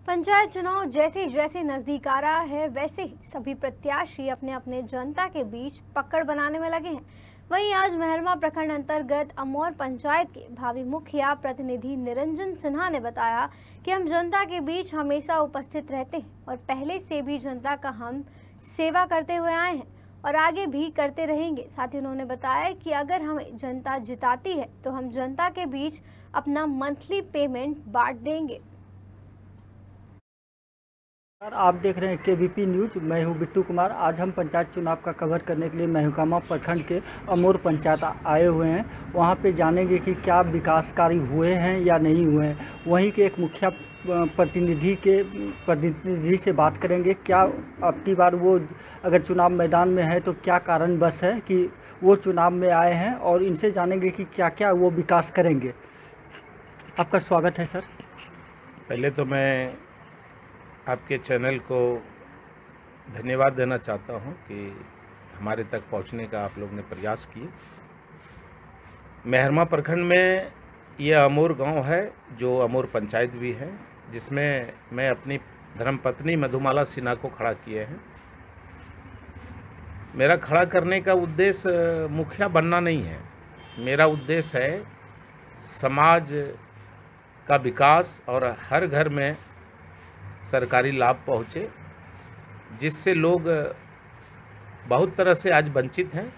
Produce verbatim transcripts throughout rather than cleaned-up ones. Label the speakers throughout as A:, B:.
A: पंचायत चुनाव जैसे जैसे नजदीक आ रहा है वैसे ही सभी प्रत्याशी अपने अपने जनता के बीच पकड़ बनाने में लगे हैं। वहीं आज मेहरमा प्रखंड अंतर्गत अमौर पंचायत के भावी मुखिया प्रतिनिधि निरंजन सिन्हा ने बताया कि हम जनता के बीच हमेशा उपस्थित रहते हैं और पहले से भी जनता का हम सेवा करते हुए आए हैं और आगे भी करते रहेंगे। साथ ही उन्होंने बताया कि अगर हमें जनता जिताती है तो हम जनता के बीच अपना मंथली पेमेंट बांट देंगे।
B: आप देख रहे हैं केबीपी न्यूज। मैं हूं बिट्टू कुमार। आज हम पंचायत चुनाव का कवर करने के लिए मेहरमा प्रखंड के अमौर पंचायत आए हुए हैं। वहां पे जानेंगे कि क्या विकास कार्य हुए हैं या नहीं हुए हैं। वहीं के एक मुखिया प्रतिनिधि के प्रतिनिधि से बात करेंगे। क्या अब की बार वो अगर चुनाव मैदान में है तो क्या कारण बस है कि वो चुनाव में आए हैं, और इनसे जानेंगे कि क्या क्या वो विकास करेंगे। आपका स्वागत है सर।
C: पहले तो मैं आपके चैनल को धन्यवाद देना चाहता हूं कि हमारे तक पहुंचने का आप लोग ने प्रयास किए। मेहरमा प्रखंड में ये अमौर गांव है जो अमौर पंचायत भी है, जिसमें मैं अपनी धर्मपत्नी मधुमाला सिन्हा को खड़ा किए हैं। मेरा खड़ा करने का उद्देश्य मुखिया बनना नहीं है। मेरा उद्देश्य है समाज का विकास और हर घर में सरकारी लाभ पहुँचे, जिससे लोग बहुत तरह से आज वंचित हैं।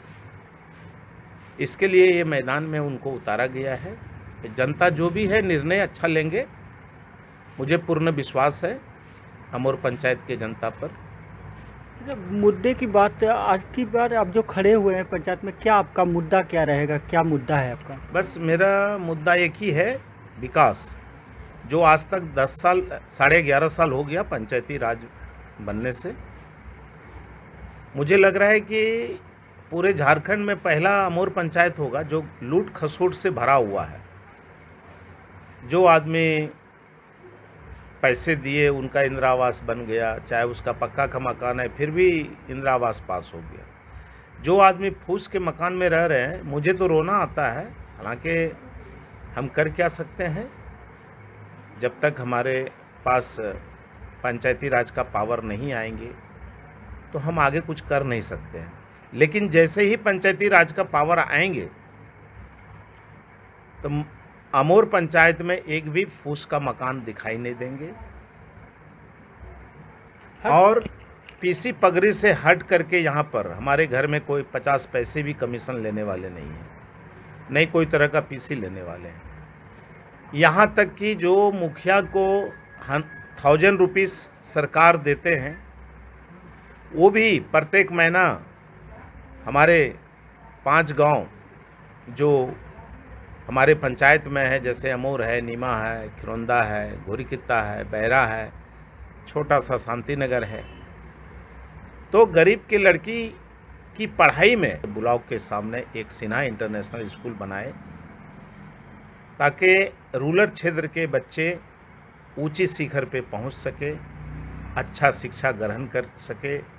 C: इसके लिए ये मैदान में उनको उतारा गया है। जनता जो भी है निर्णय अच्छा लेंगे। मुझे पूर्ण विश्वास है अमौर पंचायत के जनता पर।
B: जब मुद्दे की बात आज की बार आप जो खड़े हुए हैं पंचायत में, क्या आपका मुद्दा क्या रहेगा? क्या मुद्दा है आपका?
C: बस मेरा मुद्दा एक ही है, विकास। जो आज तक दस साल साढ़े ग्यारह साल हो गया पंचायती राज बनने से, मुझे लग रहा है कि पूरे झारखंड में पहला अमौर पंचायत होगा जो लूट खसोट से भरा हुआ है। जो आदमी पैसे दिए उनका इंदिरा आवास बन गया, चाहे उसका पक्का का मकान है फिर भी इंदिरा आवास पास हो गया। जो आदमी फूस के मकान में रह रहे हैं, मुझे तो रोना आता है। हालांकि हम कर क्या सकते हैं, जब तक हमारे पास पंचायती राज का पावर नहीं आएंगे तो हम आगे कुछ कर नहीं सकते हैं। लेकिन जैसे ही पंचायती राज का पावर आएंगे तो अमौर पंचायत में एक भी फूस का मकान दिखाई नहीं देंगे और पीसी पगड़ी से हट करके यहाँ पर हमारे घर में कोई पचास पैसे भी कमीशन लेने वाले नहीं हैं, नहीं कोई तरह का पीसी लेने वाले हैं। यहाँ तक कि जो मुखिया को थाउजेंड रुपीस सरकार देते हैं, वो भी प्रत्येक महीना हमारे पांच गांव जो हमारे पंचायत में है, जैसे अमौर है, नीमा है, खिरौंदा है, घोरीकित्ता है, बैरा है, छोटा सा शांति नगर है, तो गरीब की लड़की की पढ़ाई में ब्लॉक के सामने एक सिन्हा इंटरनेशनल स्कूल बनाए ताकि रूरल क्षेत्र के बच्चे ऊंची शिखर पे पहुंच सके, अच्छा शिक्षा ग्रहण कर सके।